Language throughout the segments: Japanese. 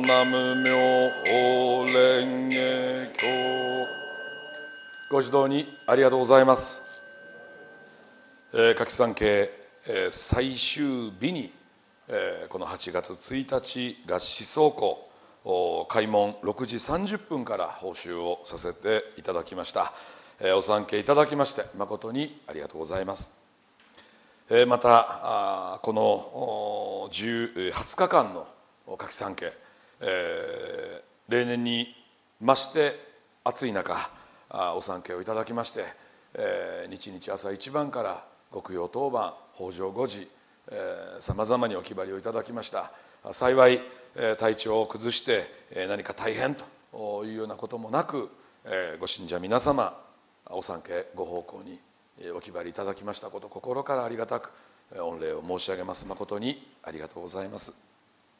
南無妙法蓮華経。ご指導にありがとうございます。夏季参詣最終日にこの8月1日合志走行開門6時30分から報酬をさせていただきました。お参詣いただきまして誠にありがとうございます。またこの20日間の夏季参詣、例年に増して暑い中お参詣をいただきまして、日々朝一番から極陽当番法上5時さまざまにお気張りをいただきました。幸い体調を崩して何か大変というようなこともなく、ご信者皆様お参詣ご奉公にお気張りいただきましたこと、心からありがたく御礼を申し上げます。誠にありがとうございます。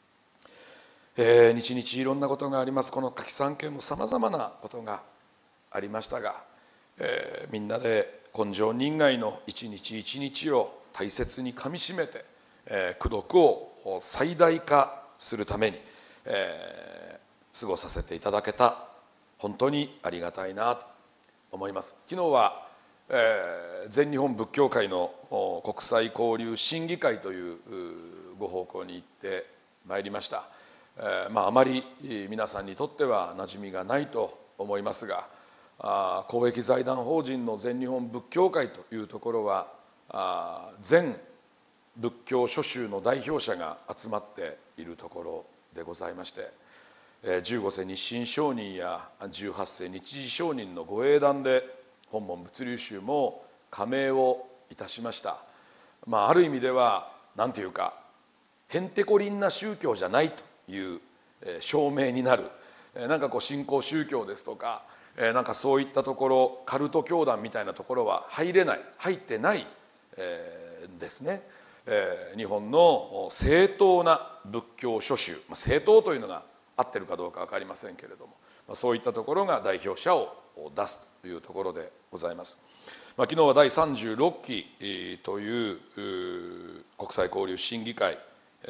日々いろんなことがあります。この夏季参詣もさまざまなことがありましたが、みんなで根性人外の一日一日を大切にかみしめて、功徳を最大化するために、過ごさせていただけた本当にありがたいなと思います。昨日は、全日本仏教会の国際交流審議会というご奉公に行ってまいりました。あまり皆さんにとっては馴染みがないと思いますが、公益財団法人の全日本仏教会というところは全仏教諸宗の代表者が集まっているところでございまして、15世日清上人や18世日慈上人のご英断で本門仏流宗も加盟をいたしました。ある意味では何ていうかへんてこりんな宗教じゃないという証明になる、なんか信仰宗教ですとか、なんかそういったところカルト教団みたいなところは入ってないんですね。日本の正当な仏教諸宗、正当というのが合ってるかどうか分かりませんけれども、そういったところが代表者を出すというところでございます。昨日は第36期という国際交流審議会、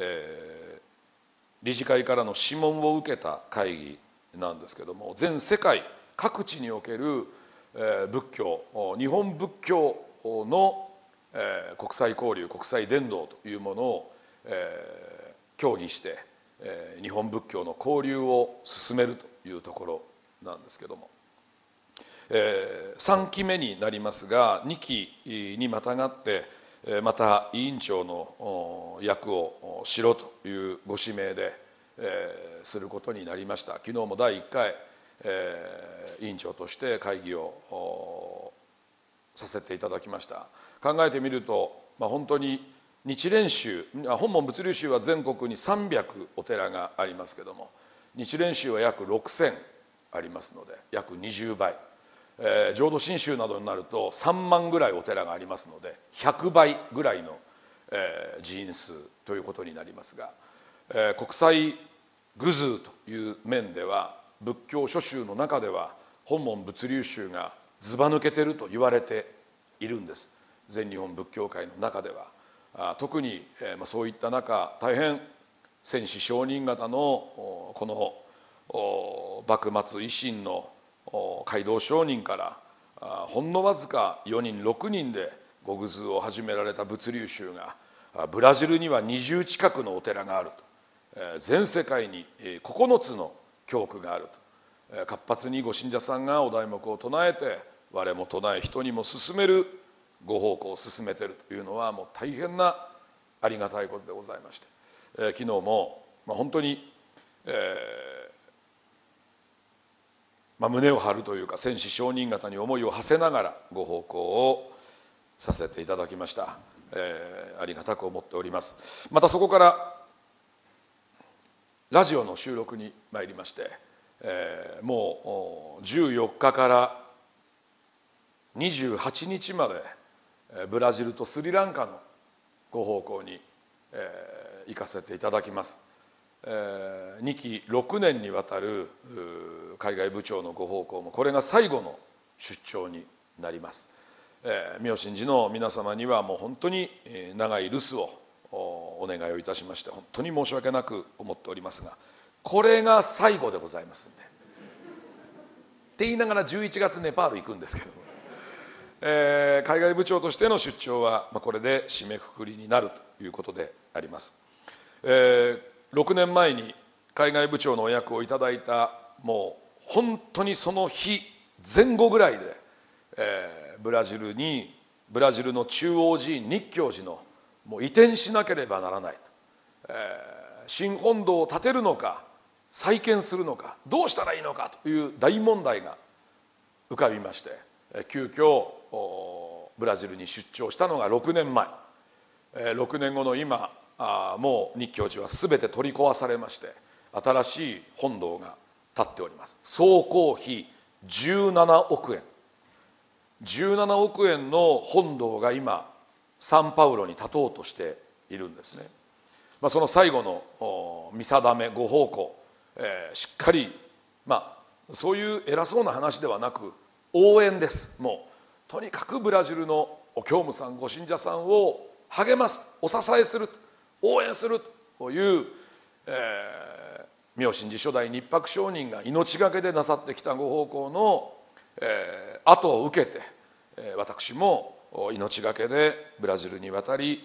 理事会からの諮問を受けた会議なんですけども、全世界各地における仏教、日本仏教の国際交流、国際伝道というものを協議して日本仏教の交流を進めるというところなんですけども、3期目になりますが、2期にまたがってまた委員長の役をしろというご指名ですることになりました。昨日も第1回委員長として会議をさせていただきました。考えてみると、本当に日蓮宗、本門仏流宗は全国に300お寺がありますけども、日蓮宗は約6000ありますので約20倍、浄土真宗などになると3万ぐらいお寺がありますので100倍ぐらいの寺院数ということになりますが、国際偶数という面では仏教諸宗の中では本門仏流宗がずば抜けていると言われているんです。全日本仏教会の中では特にそういった中、大変戦士上人方のこの幕末維新の街道上人からほんのわずか4人6人でご偶数を始められた仏流宗がブラジルには20近くのお寺があると、全世界に9つの教区があると、活発にご信者さんがお題目を唱えて我も唱え人にも勧めるご奉公を進めているというのはもう大変なありがたいことでございまして、昨日も本当に胸を張るというか戦士上人方に思いを馳せながらご奉公をさせていただきました。ありがたく思っております。またそこからラジオの収録に参りまして、もう14日から28日までブラジルとスリランカのご奉公に行かせていただきます。2期6年にわたる海外部長のご奉公もこれが最後の出張になります。妙心寺の皆様にはもう本当に長い留守をお願いをいたしまして本当に申し訳なく思っておりますが、 これが最後でございますんで。って言いながら11月ネパール行くんですけども、海外部長としての出張はこれで締めくくりになるということであります。6年前に海外部長のお役をいただいた、もう本当にその日前後ぐらいで、ブラジルの中央寺院日教寺のもう移転しなければならないと、新本堂を建てるのか再建するのかどうしたらいいのかという大問題が浮かびまして、急遽ブラジルに出張したのが6年前。6年後の今、もう日教寺は全て取り壊されまして、新しい本堂が建っております。総工費17億円。17億円の本堂が今サンパウロに建とうとしているんですね。その最後の見定めご奉公、しっかり、そういう偉そうな話ではなく応援です。もうとにかくブラジルのお教務さんご信者さんを励ますお支えする応援するという、妙心寺初代日泊上人が命がけでなさってきたご奉公の、後を受けて、私も命がけでブラジルに渡り、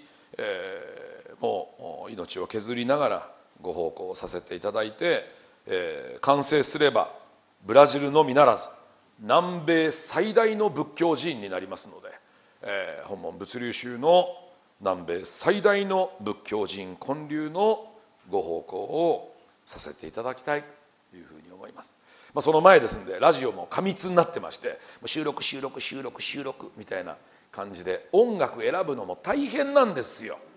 もう命を削りながらご奉公をさせていただいて、完成すればブラジルのみならず南米最大の仏教寺院になりますので、本門物流宗の南米最大の仏教寺院建立のご奉公をさせていただきたいというふうに思います。その前ですんでラジオも過密になってまして、収録みたいな感じで音楽選ぶのも大変なんですよ。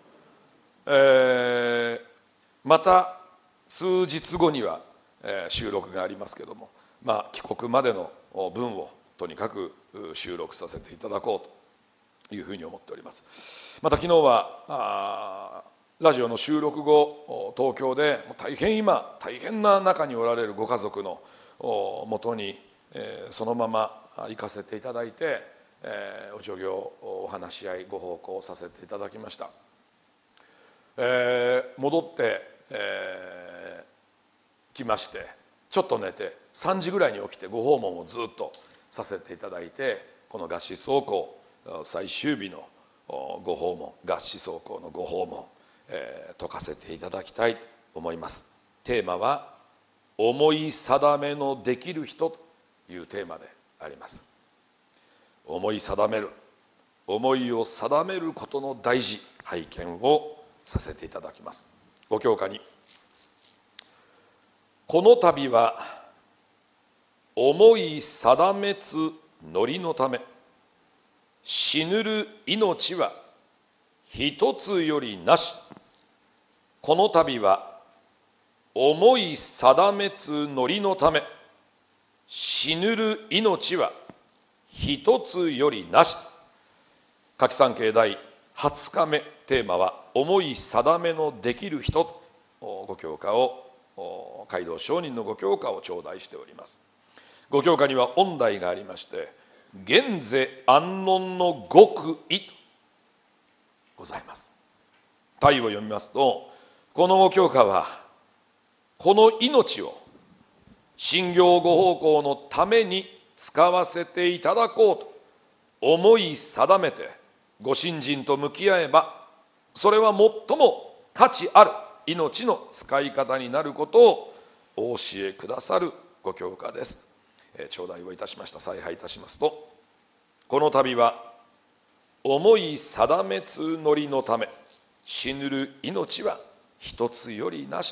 また数日後には収録がありますけども、帰国までの分をとにかく収録させていただこうというふうに思っております。また昨日はラジオの収録後、東京で大変な中におられるご家族のもとにそのまま行かせていただいて、お助言お話し合いご奉公させていただきました。戻ってきまして、ちょっと寝て3時ぐらいに起きてご訪問をずっとさせていただいて、この合祀壮行最終日のご訪問、合祀壮行のご訪問、説かせていただきたいと思います。テーマは思い定めのできる人というテーマであります。思い定める、思いを定めることの大事、拝見をさせていただきます。ご教科に、この度は思い定めつのりのため、死ぬる命は一つよりなし。この度は思い定めつのりのため、死ぬる命は一つよりなし。夏季三慶第20日目、テーマは思い定めのできる人とご教科を、街道上人のご教科を頂戴しております。ご教科には音題がありまして、現世安穏の極意とございます。題を読みますと、このご教科はこの命を信行ご奉公のために使わせていただこうと思い定めてご信心と向き合えば、それは最も価値ある命の使い方になることをお教えくださるご教科です。頂戴をいたしました。采配いたしますと、この度は思い定めつのりのため、死ぬる命は一つよりなし、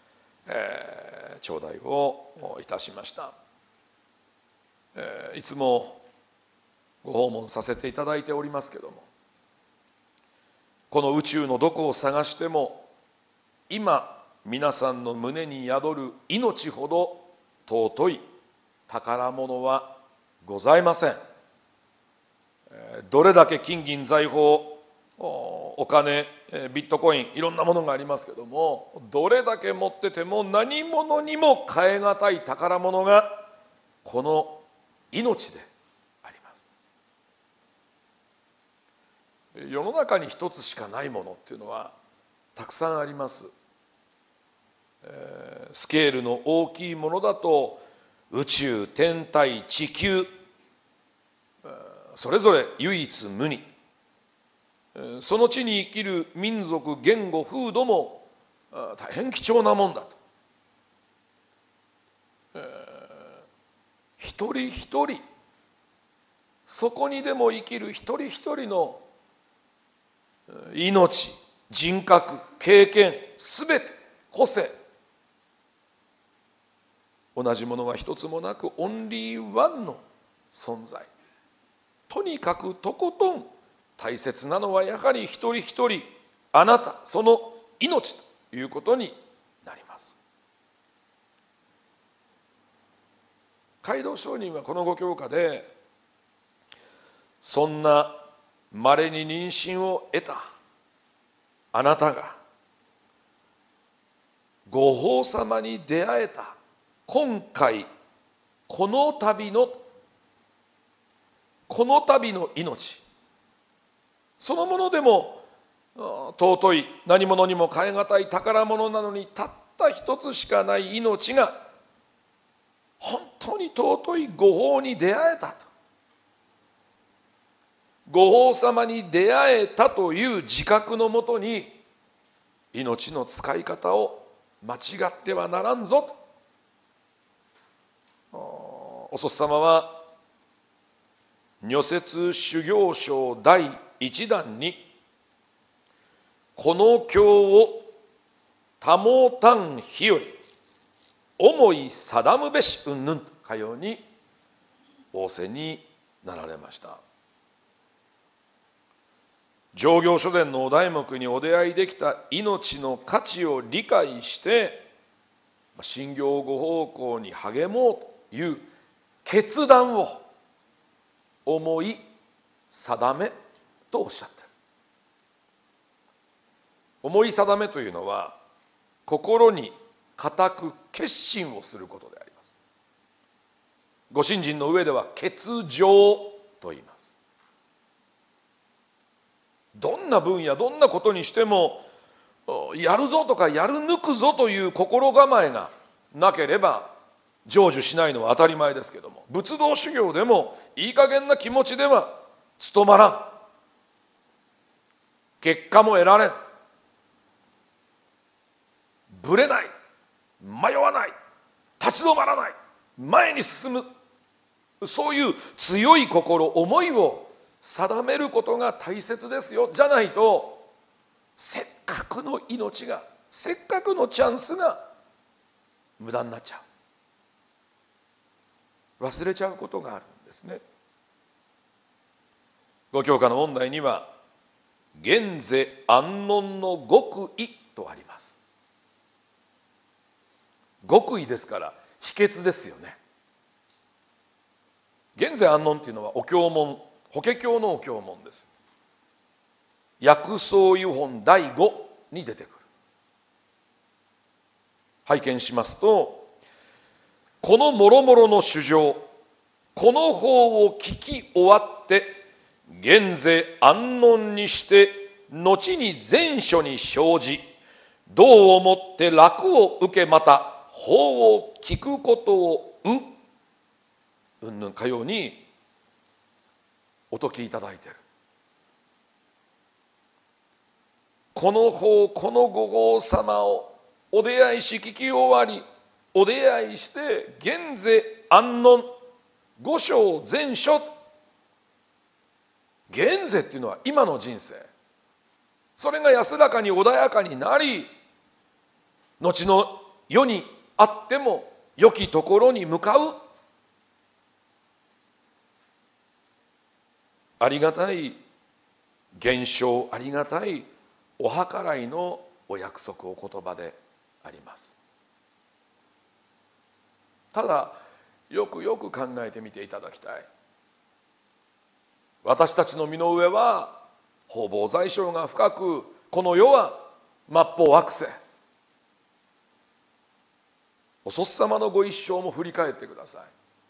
頂戴をいたしました。いつもご訪問させていただいておりますけども、この宇宙のどこを探しても今皆さんの胸に宿る命ほど尊い宝物はございません。どれだけ金銀財宝、お金、ビットコイン、いろんなものがありますけども、どれだけ持ってても何物にも代え難い宝物がこの命であります。世の中に一つしかないものっていうのはたくさんあります。 スケールの大きいものだと宇宙、天体、地球、それぞれ唯一無二、その地に生きる民族、言語、風土も大変貴重なもんだと、一人一人、そこにでも生きる一人一人の命、人格、経験、すべて個性、同じものが一つもなくオンリーワンの存在。とにかくとことん大切なのはやはり一人一人、あなた、その命ということになります。街道上人はこのご教科で、そんな稀に妊娠を得たあなたがご法様に出会えた今回この度の命そのものでも尊い、何者にも代え難い宝物なのに、たった一つしかない命が本当に尊いご法に出会えたと、ご法様に出会えたという自覚のもとに、命の使い方を間違ってはならんぞと、お祖師様は如説修行書第1弾に、この経を保たん日より思い定むべし云々とかように仰せになられました。上行書伝のお題目にお出会いできた命の価値を理解して信行ご奉公に励もうという決断を思い定めとおっしゃっている。思い定めというのは心に固く決心をすることであります。ご信心の上では決定と言います。どんな分野、どんなことにしてもやるぞとかやる抜くぞという心構えがなければ成就しないのは当たり前ですけども、仏道修行でもいい加減な気持ちでは務まらん、結果も得られん、ぶれない、迷わない、立ち止まらない、前に進む、そういう強い心、思いを定めることが大切ですよ。じゃないとせっかくの命が、せっかくのチャンスが無駄になっちゃう、忘れちゃうことがあるんですね。ご教科の問題には現世安穏の極意とあります。極意ですから秘訣ですよね。現世安穏っていうのはお経文、法華経のお経文です。薬草湯本第5に出てくる。拝見しますと、このもろもろの主情、この法を聞き終わって現世安穏にして後に前書に生じ、どう思って楽を受け、また法を聞くことをうんぬんかようにお説きいただいている。この法、このご法様をお出会いし聞き終わり、お出会いして現世安穏、五章全書、現世っていうのは今の人生、それが安らかに穏やかになり、後の世にあっても良きところに向かう、ありがたい現象、ありがたいお計らいのお約束、お言葉であります。ただよくよく考えてみていただきたい。私たちの身の上は方々在生が深く、この世は末法惑星。お祖師様のご一生も振り返ってください。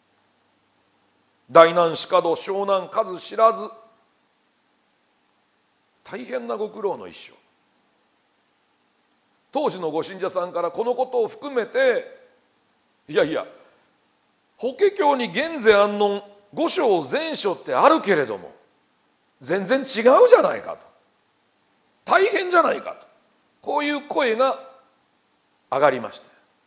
大難死角、小難数知らず、大変なご苦労の一生。 当時のご信者さんからこのことを含めて、いやいや、法華経に現世安穏五章全書ってあるけれども全然違うじゃないかと、大変じゃないかと、こういう声が上がりました。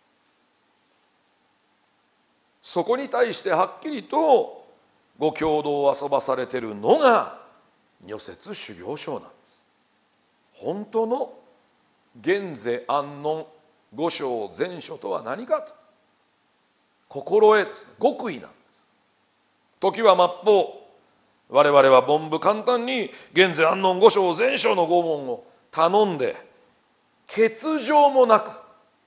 そこに対してはっきりとご共同を遊ばされているのが如説修行書なんです。本当の現世安穏五章全書とは何かと、心得ですね、極意なんです。時は末法、我々は凡夫簡単に現世安穏五章全書の拷問を頼んで、欠場もなく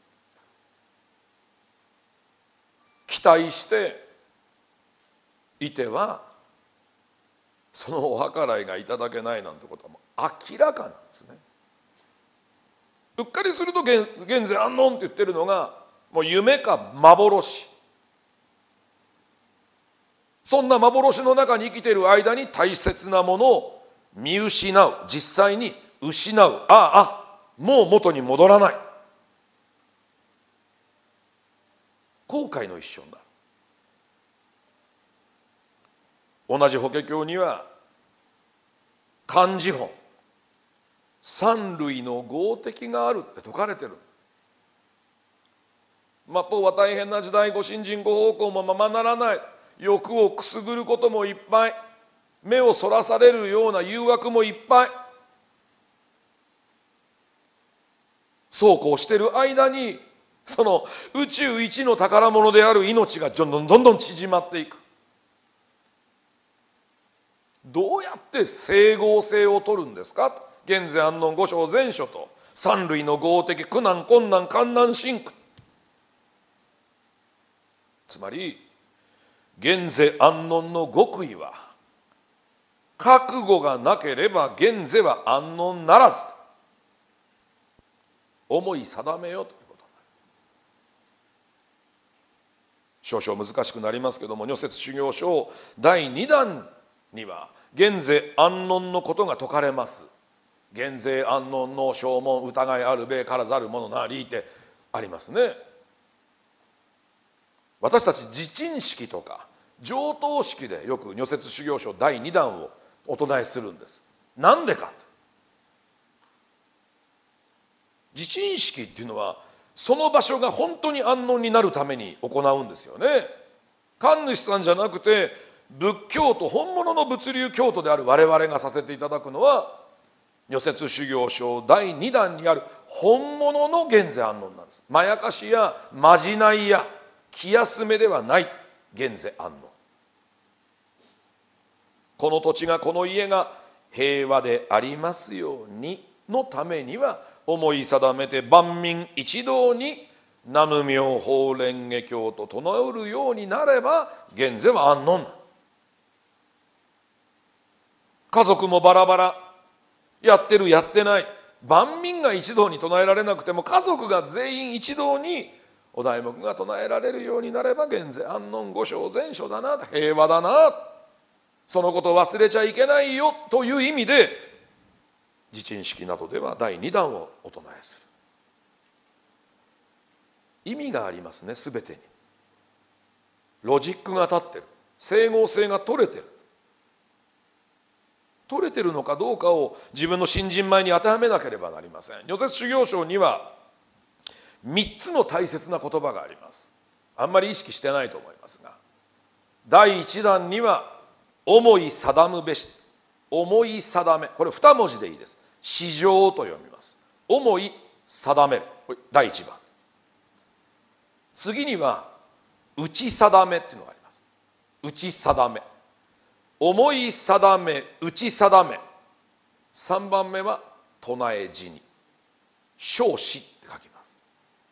期待していては、そのお計らいがいただけないなんてことはもう明らかなんですね。うっかりすると現世安穏って言ってるのがもう夢か幻。そんな幻の中に生きている間に大切なものを見失う、実際に失う、もう元に戻らない、後悔の一生だ。同じ法華経には漢字本三類の豪敵があるって説かれてる。末法は大変な時代、ご信心ご奉公もままならない、欲をくすぐることもいっぱい、目をそらされるような誘惑もいっぱい、そうこうしている間にその宇宙一の宝物である命がどんどん縮まっていく。どうやって整合性を取るんですか。現世安穏五章全書と三類の豪敵、苦難困難艱難辛苦、つまり現世安穏の極意は、覚悟がなければ現世は安穏ならず、思い定めようということ。少々難しくなりますけども、如説修行書第2弾には現世安穏のことが説かれます。現世安穏の証文、疑いあるべからざる者なりってありますね。私たち自陳式とか上等式でよく如説修行書第2弾をお唱えするんです。なんでか。自陳式っていうのはその場所が本当に安穏になるために行うんですよね。神主さんじゃなくて仏教徒、本物の物流教徒である我々がさせていただくのは如説修行書第2弾にある本物の現世安穏なんです。まやかしやまじないや気休めではない現世安穏。この土地がこの家が平和でありますようにのためには、思い定めて万民一同に南無妙法蓮華経と唱えるようになれば現世は安穏だ。家族もバラバラ、やってるやってない、万民が一堂に唱えられなくても家族が全員一堂にお題目が唱えられるようになれば現世安穏五章全書だな、平和だな、そのことを忘れちゃいけないよという意味で自陳式などでは第2弾をお唱えする。意味がありますね。全てにロジックが立ってる、整合性が取れてる。取れてるのかどうかを自分の信心前に当てはめなければなりません。如説修行書には3つの大切な言葉があります。あんまり意識してないと思いますが、第1弾には思い定むべし、思い定め、これ2文字でいいです。至上と読みます。思い定める、これ第1番。次には打ち定めっていうのがあります。打ち定め、思い定め、打ち定め。3番目は唱え死に、生死って書きます。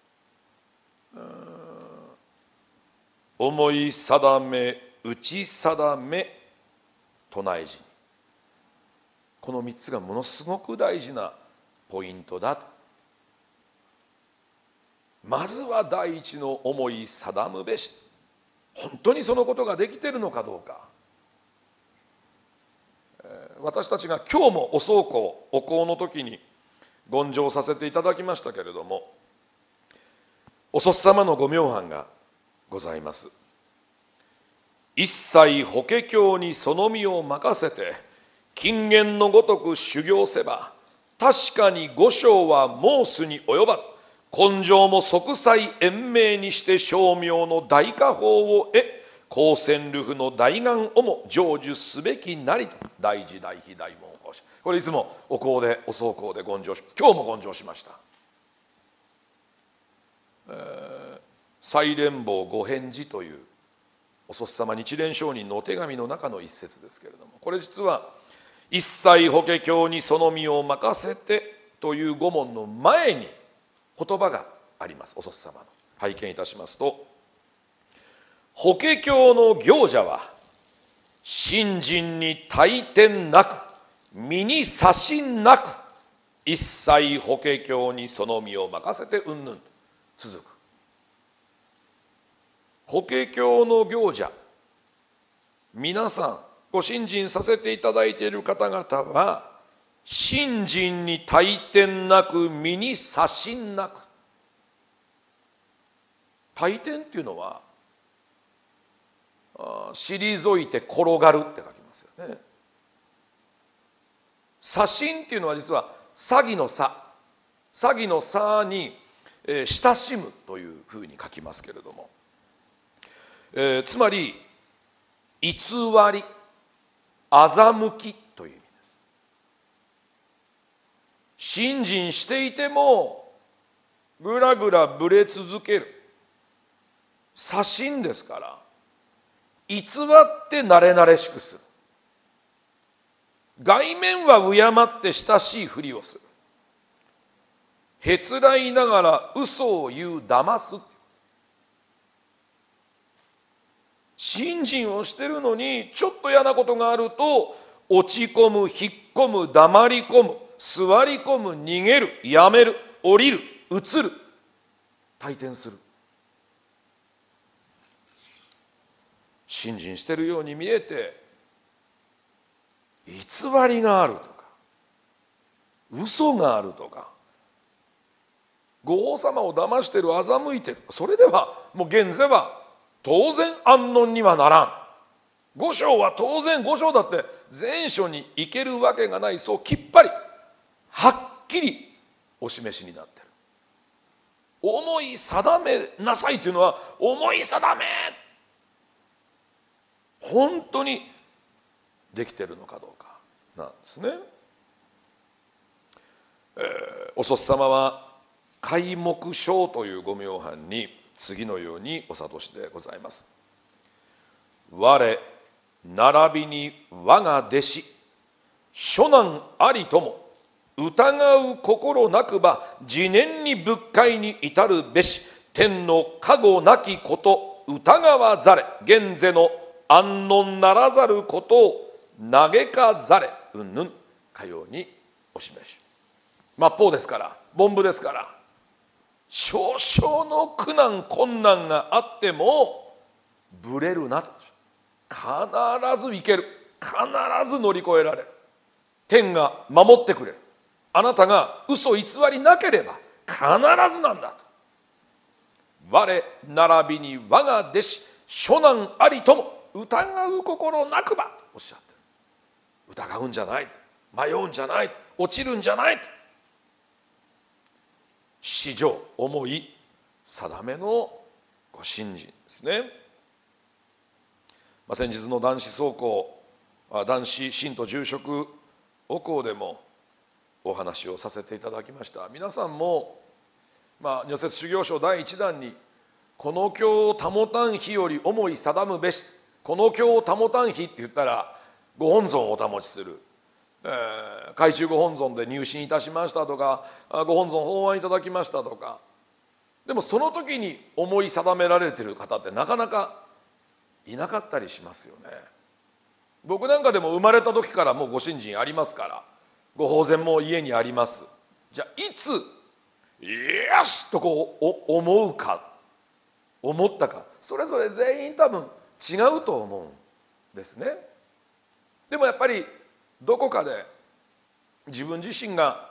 思い定め、打ち定め、唱え死に。この3つがものすごく大事なポイントだと。まずは第一の思い定むべし。本当にそのことができているのかどうか。私たちが今日もお葬香、お香の時に言上させていただきましたけれども、お祖師様のご名範がございます。一切法華経にその身を任せて金言のごとく修行せば、確かに五章は申すに及ばず、根性も即歳延命にして称名の大果報を得、高専流布の大願をも成就すべきなりと、大慈大悲大門法師、これいつもお香でお奏香で言上し、今日も言上しました。西蓮坊ご返事というお祖師様日蓮聖人のお手紙の中の一節ですけれども、これ実は一切法華経にその身を任せてという五文の前に言葉があります。お祖師様の拝見いたしますと、法華経の行者は信心に退転なく、身に差しなく、一切法華経にその身を任せてうんぬん続く。法華経の行者、皆さんご信心させていただいている方々は、信心に退転なく、身に差しなく。退転っていうのは退いて転がるって書きますよね。差しっていうのは実は詐欺の差に親しむというふうに書きますけれども、つまり偽り、欺きという意味です。信心していてもぐらぐらぶれ続ける、差しんですから、偽ってなれなれしくする。外面は敬って親しいふりをする。へつらいながら嘘を言う、騙す。信心をしてるのにちょっと嫌なことがあると落ち込む、引っ込む、黙り込む、座り込む、逃げる、やめる、降りる、移る、退転する。信心してるように見えて偽りがあるとか嘘があるとか、ご王様を騙してる、欺いてる、それではもう現世は当然安穏にはならん。五章は当然、五章だって前書に行けるわけがない、そうきっぱりはっきりお示しになってる。思い定めなさいというのは、思い定め本当にできてるのかどうかなんですね。お祖師様は開目章というご名範に次のようにお諭しでございます。我並びに我が弟子諸難ありとも疑う心なくば自念に仏界に至るべし、天の加護なきこと疑わざれ、現世の安穏ならざることを嘆かざれ、うんぬんかようにお示し。末法ですから、凡夫ですから、少々の苦難困難があってもぶれるなと。必ずいける、必ず乗り越えられる、天が守ってくれる、あなたが嘘偽りなければ必ずなんだと。我並びに我が弟子諸難ありとも疑う心なくばとおっしゃってる。疑うんじゃない、迷うんじゃない、落ちるんじゃない、至上思い定めのご信心ですね。先日の男子壮行、男子信徒住職お講でもお話をさせていただきました。皆さんも、如説修行書第1弾に「この経を保たん日より思い定むべし」、この経を保たん日って言ったらご本尊をお保ちする、海中ご本尊で入信いたしましたとか、ご本尊法案いただきましたとか、でもその時に思い定められている方ってなかなかいなかったりしますよね。僕なんかでも生まれた時からもうご信心ありますから、ご法然も家にあります。じゃあいつよしとこう思うか、思ったか、それぞれ全員多分違うと思うんですね。でもやっぱりどこかで自分自身が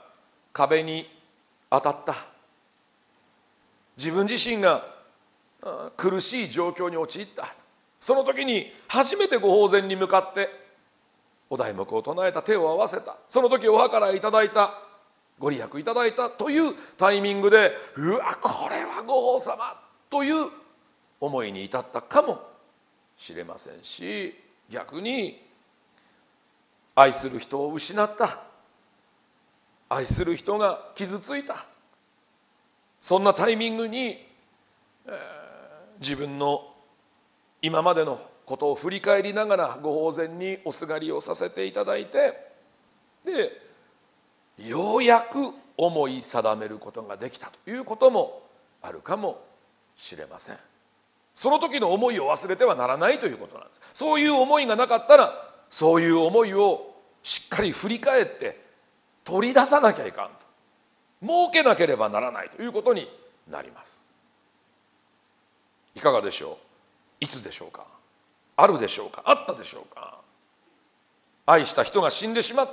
壁に当たった、自分自身が苦しい状況に陥った、その時に初めてご法前に向かってお題目を唱えた、手を合わせた、その時お計らいいただいた、ご利益いただいたというタイミングで、うわこれはご法様という思いに至ったかもしれませんし、逆に愛する人を失った、愛する人が傷ついた、そんなタイミングに、自分の今までのことを振り返りながらご法前におすがりをさせていただいて、でようやく思い定めることができたということもあるかもしれません。その時の思いを忘れてはならないということなんです。そういう思いがなかったら、そういう思いをしっかり振り返って取り出さなきゃいかんと、設けなければならないということになります。いかがでしょう。いつでしょうか。あるでしょうか。あったでしょうか。愛した人が死んでしまった、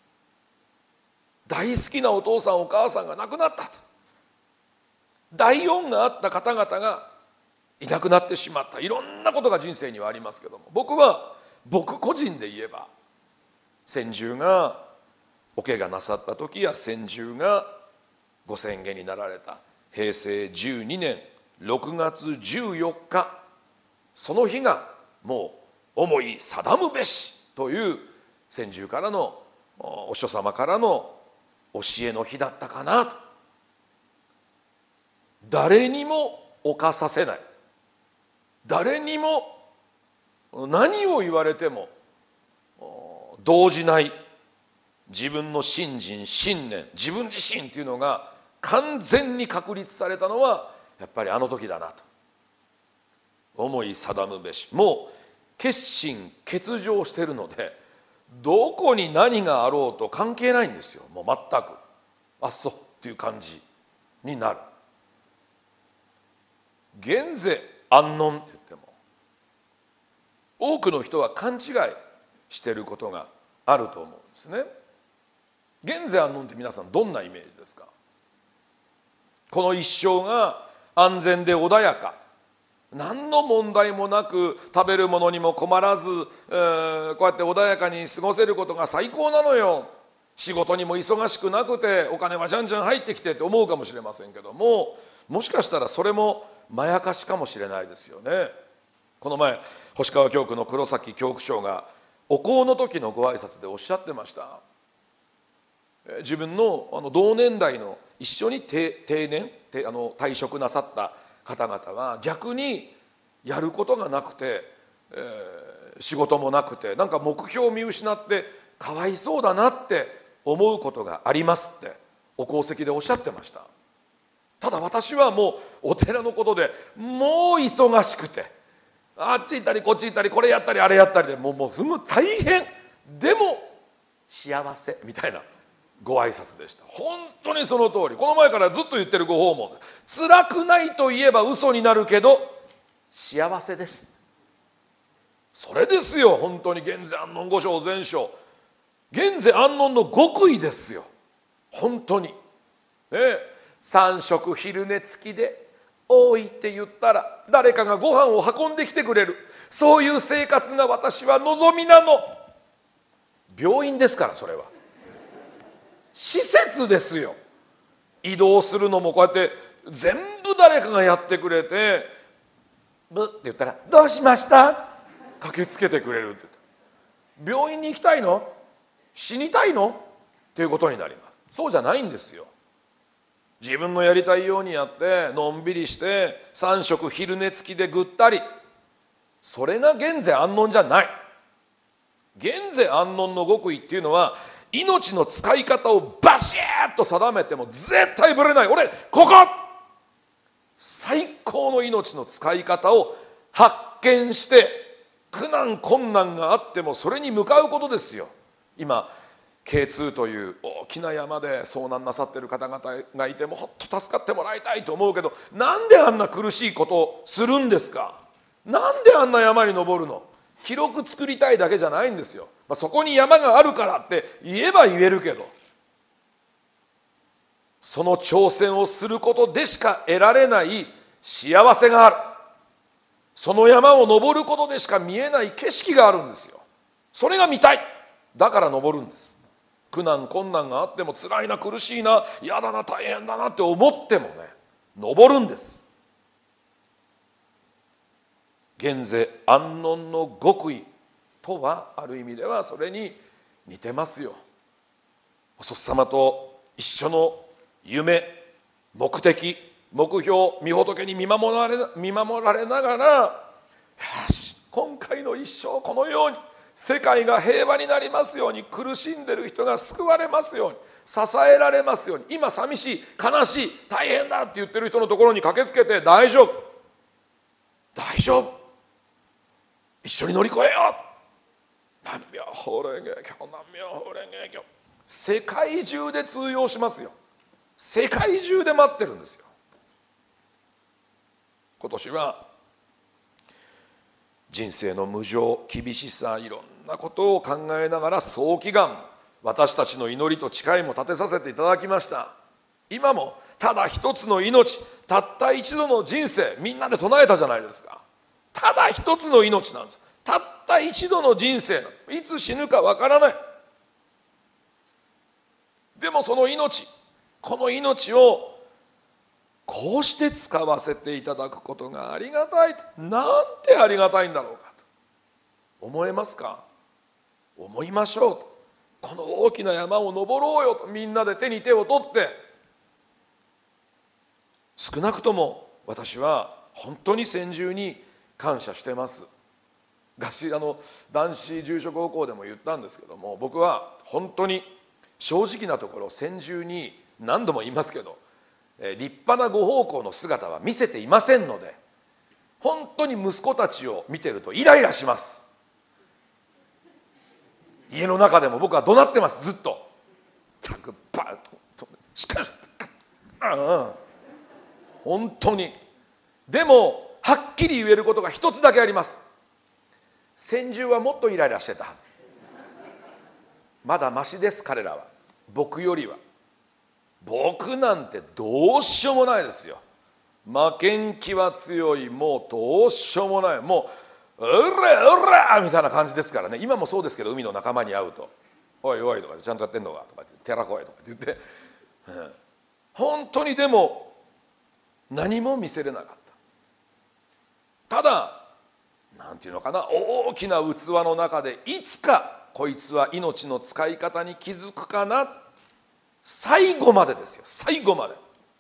大好きなお父さんお母さんが亡くなったと、大恩があった方々がいなくなってしまった、いろんなことが人生にはありますけども、僕個人で言えば、先住がお怪我なさった時や先住がご宣言になられた平成12年6月14日、その日がもう思い定むべしという先住からのお師匠様からの教えの日だったかなと。誰にも侵させない、誰にも何を言われても動じない、自分の信心信念、自分自身というのが完全に確立されたのはやっぱりあの時だなと。思い定むべし、もう決心欠如しているので、どこに何があろうと関係ないんですよ。もう全くあっそうっていう感じになる。現世安穏って言っても、多くの人は勘違いしていることがあると思うんですね。現世安穏って皆さんどんなイメージですか。この一生が安全で穏やか、何の問題もなく、食べるものにも困らず、こうやって穏やかに過ごせることが最高なのよ。仕事にも忙しくなくてお金はじゃんじゃん入ってきてって思うかもしれませんけども、もしかしたらそれもまやかしかもしれないですよね。この前星川教区の黒崎教区長がお香の時のご挨拶でおっしゃってました。自分の同年代の一緒に退職なさった方々は逆にやることがなくて、仕事もなくて、なんか目標を見失ってかわいそうだなって思うことがありますってお功績でおっしゃってました。ただ私はもうお寺のことでもう忙しくて、あっち行ったりこっち行ったりこれやったりあれやったりでもう大変、でも幸せみたいなご挨拶でした。本当にその通り、この前からずっと言ってるご訪問です。辛くないと言えば嘘になるけど幸せです。それですよ、本当に現世安穏五章全書、現世安穏の極意ですよ。本当に3食昼寝付きで多いって言ったら誰かがご飯を運んできてくれる、そういう生活が私は望みなの。病院ですから、それは施設ですよ。移動するのもこうやって全部誰かがやってくれて、ブッって言ったら「どうしました?」駆けつけてくれるって言った。病院に行きたいの？死にたいの？っていうことになります。そうじゃないんですよ。自分のやりたいようにやってのんびりして3食昼寝付きでぐったり、それが現世安穏じゃない。現世安穏の極意っていうのは、命の使い方をバシッと定めても絶対ぶれない。俺ここ最高の命の使い方を発見して、苦難困難があってもそれに向かうことですよ。今K2という大きな山で遭難なさっている方々がいても、ほんと助かってもらいたいと思うけど、なんであんな苦しいことをするんですか。なんであんな山に登るの。記録作りたいだけじゃないんですよ。そこに山があるからって言えば言えるけど、 その挑戦をすることでしか得られない幸せがある。その山を登ることでしか見えない景色があるんですよ。それが見たい。だから登るんです。苦難困難があっても、辛いな、苦しいな、嫌だな、大変だなって思ってもね、登るんです。現世安穏の極意とは、ある意味ではそれに似てますよ。お父様と一緒の夢、目的、目標、御仏に見守られながら、よし、今回の一生このように世界が平和になりますように、苦しんでる人が救われますように、支えられますように、今寂しい、悲しい、大変だって言ってる人のところに駆けつけて、大丈夫、大丈夫、一緒に乗り越えよう、南無法蓮華経、南無法蓮華経、世界中で通用しますよ。世界中で待ってるんですよ。今年は人生の無常、厳しさ、いろんなことを考えながら早期願、私たちの祈りと誓いも立てさせていただきました。今もただ一つの命、たった一度の人生、みんなで唱えたじゃないですか。ただ一つの命なんです。たった一度の人生、いつ死ぬかわからない。でもその命、この命をこうして使わせていただくことがありがたい。なんてありがたいんだろうかと思えますか。思いましょうと。この大きな山を登ろうよと、みんなで手に手を取って、少なくとも私は本当に専従に感謝してます。男子住所高校でも言ったんですけども、僕は本当に正直なところ、専従に何度も言いますけど、立派なご奉公の姿は見せていませんので、本当に息子たちを見てるとイライラします。家の中でも僕は怒鳴ってます。ずっとしかし本当に。でもはっきり言えることが一つだけあります。専従はもっとイライラしてたはず。まだマシです、彼らは。僕よりは。僕なんてどうしようもないですよ。負けん気は強い、もうどうしようもない、もううらうらみたいな感じですからね。今もそうですけど、海の仲間に会うと「おいおい」とか「ちゃんとやってんのか」とか「寺子へ」とかって言って、本当にでも何も見せれなかった。ただなんていうのかな、大きな器の中でいつかこいつは命の使い方に気づくかな。最後までですよ、最後まで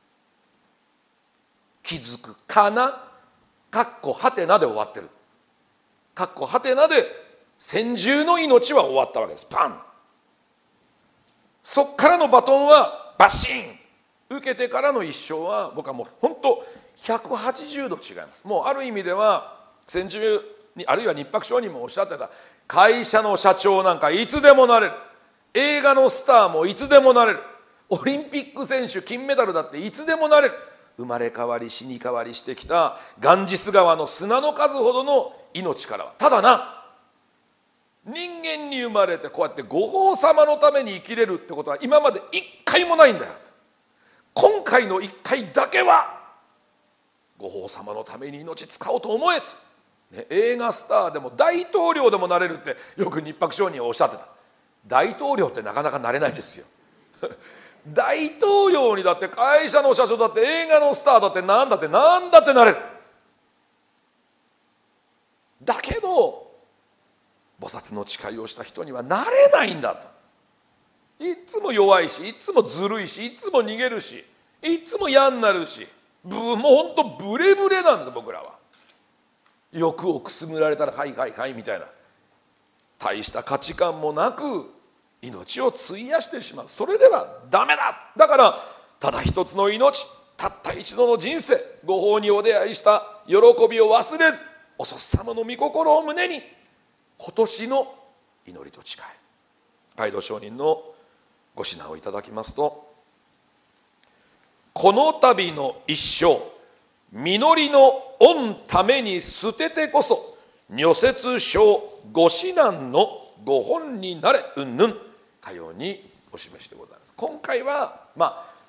気づくかな、かっこはてなで終わってる。かっこはてなで専従の命は終わったわけです。パン。そっからのバトンはバシン受けてからの一生は、僕はもう本当180度違います。もうある意味では専従に、あるいは日泊商人もおっしゃってた、会社の社長なんかいつでもなれる、映画のスターもいつでもなれる、オリンピック選手金メダルだっていつでもなれる。生まれ変わり死に変わりしてきたガンジス川の砂の数ほどの命からは、ただな、人間に生まれてこうやって御法様のために生きれるってことは今まで一回もないんだよ。今回の一回だけは御法様のために命使おうと思えと、ね、映画スターでも大統領でもなれるってよく日泊商人はおっしゃってた。大統領ってなかなかなれないですよ大統領にだって、会社の社長だって、映画のスターだって、なんだってなれる。だけど菩薩の誓いをした人にはなれないんだと。いつも弱いし、いつもずるいし、いつも逃げるし、いつも嫌になるし、もうほんとブレブレなんです。僕らは欲をくすぐられたらはいはいはいみたいな、大した価値観もなく命を費やしてしまう。それではダメだ。だからただ一つの命、たった一度の人生、ご法にお出会いした喜びを忘れず、お祖様の御心を胸に、今年の祈りと誓い、街道上人のご指南をいただきますと、この度の一生、実りの御ために捨ててこそ如説書ご指南のご本になれうんぬんかようにお示しでございます。今回は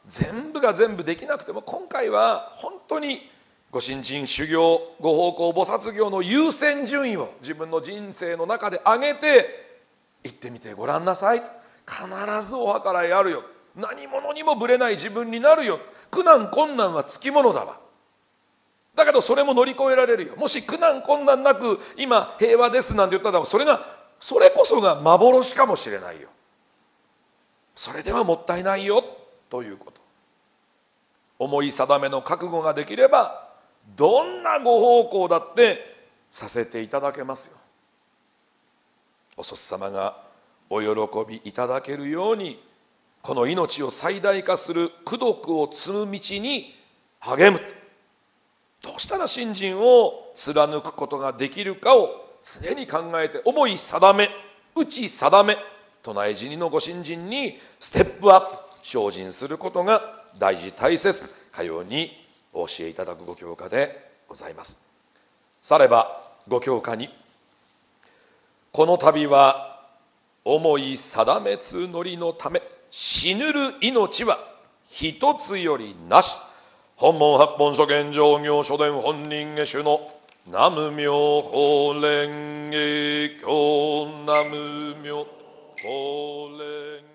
全部が全部できなくても、今回は本当にご新人修行、ご奉公菩薩業の優先順位を自分の人生の中で上げて行ってみてごらんなさい。必ずお計らいあるよ。何者にもぶれない自分になるよ。苦難困難はつきものだわ。だけどそれも乗り越えられるよ。もし苦難困難なく今平和ですなんて言ったら、それこそが幻かもしれないよ。それではもったいないよということ。思い定めの覚悟ができれば、どんなご奉公だってさせていただけますよ。お祖師様がお喜びいただけるように、この命を最大化する功徳を積む道に励む。どうしたら信心を貫くことができるかを常に考えて、思い定め、打ち定め、唱え死にのご信心にステップアップ、精進することが大事大切、かようにお教えいただくご教科でございます。さればご教科に、この度は思い定めつのりのため死ぬる命は一つよりなし。本門八本書現上行書伝本人下手の南無妙法蓮華経南無妙法蓮